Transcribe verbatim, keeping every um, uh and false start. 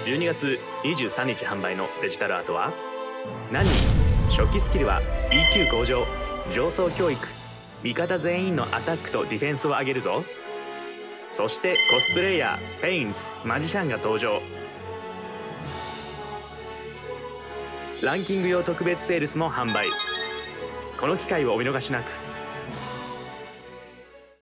じゅうにがつにじゅうさんにち販売のデジタルアートは何？初期スキルは イーキュー 向上、上層教育、味方全員のアタックとディフェンスを上げるぞ。そしてコスプレイヤー、ペインズ、マジシャンが登場。ランキング用特別セールスも販売。この機会をお見逃しなく。